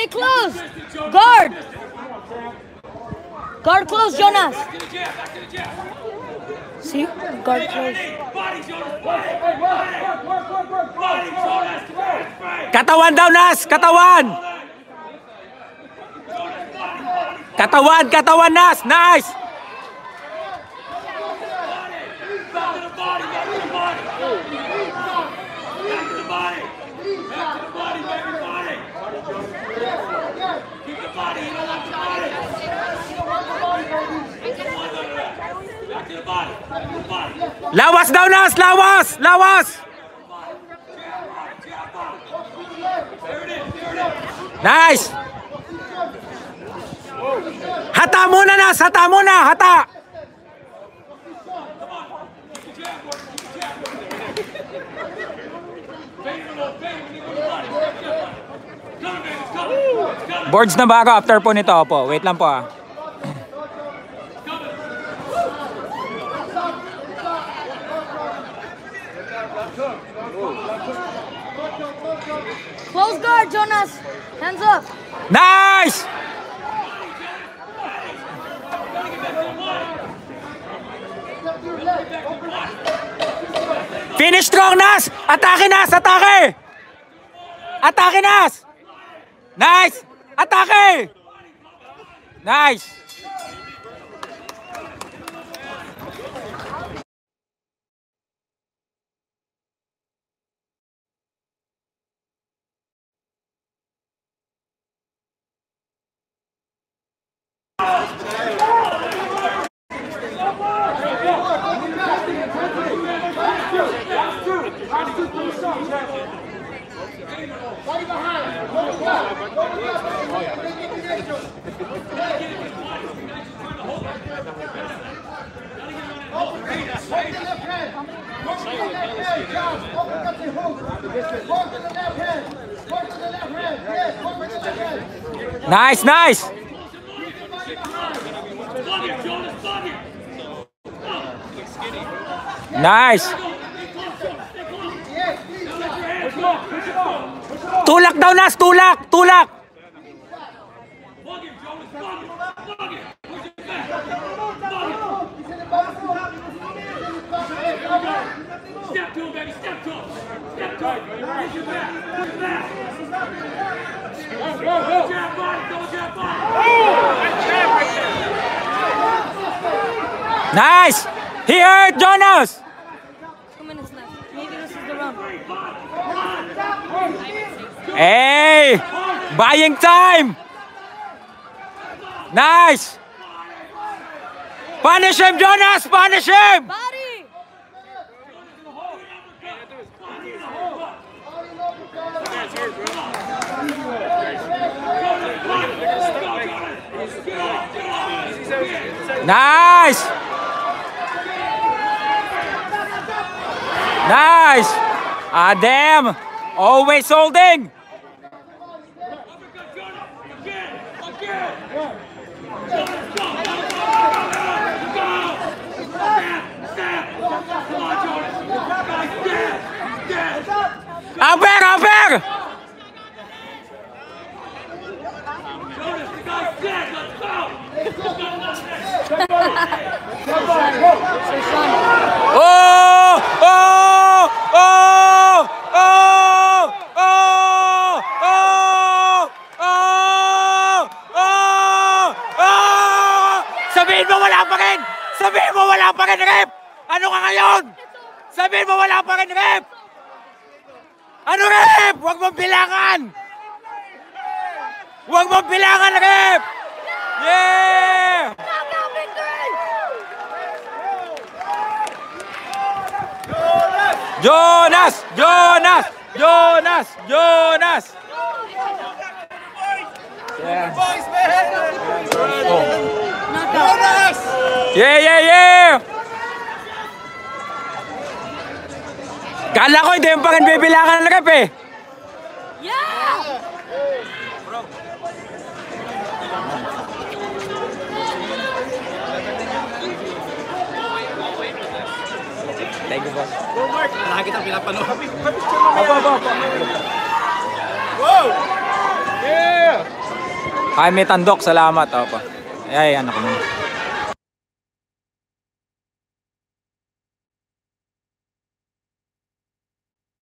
Stay close. Guard. Guard close, Jonas. See? Guard close. Katawan daw, Nas! Katawan! Katawan! Katawan, Nas! Nice! Lawas daw, Nas! Lawas! Lawas! Nice! Hata muna, Nas! Hata muna! Hata! Boards na ba ako after po nito? Opo. Wait lang po ah. Close guard, Jonas. Hands up. Nice! Finish strong, Nas! Atake, Nas! Atake! Atake, Nas! Nice! Atake! Nice! Nice, nice! Nice! Tulak daw, Nas! Tulak! Tulak! Nice! He hurt Jonas! 2 minutes left. Maybe this is the run. Hey! Buying time! Nice! Punish him, Jonas! Punish him! Body! Nice! Nice! Ah, damn! Always holding! Amper! Amper! Oh! Oh! Oh! Oh! Oh! Oh! Oh! Oh! Sabihin mo wala pa rin! Sabihin mo wala pa rin, Rep! Ano ka ngayon? Sabihin mo wala pa rin, Rep! Ano, Rep? Huwag mong bilangan! Huwag mong bilangan, Rep! Yeah! Jonas! Jonas! Jonas! Jonas! Yeah. Jonas! Yeah, yeah, yeah! Kala ko hindi yung pangin bibilangan ng Rep eh. Yeah! Thank you, boss. Go, Mark! Lagi kitang pinapanood. Opo, opo. Wow! Yeah! Jaime Tandok, salamat. Opo. Ay, ano ko naman.